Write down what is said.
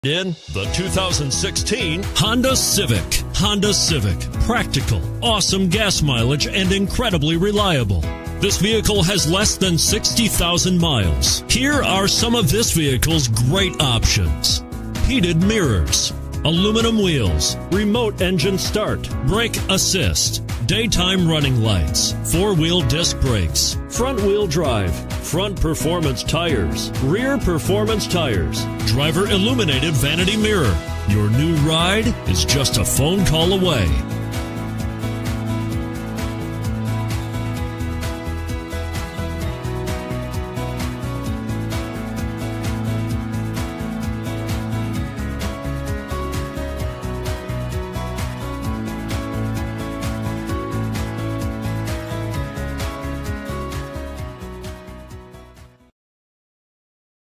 In the 2016 Honda Civic. Honda Civic. Practical, awesome gas mileage, and incredibly reliable. This vehicle has less than 60,000 miles. Here are some of this vehicle's great options: heated mirrors, aluminum wheels, remote engine start, brake assist, daytime running lights, four-wheel disc brakes, front-wheel drive, front performance tires, rear performance tires, driver illuminated vanity mirror. Your new ride is just a phone call away.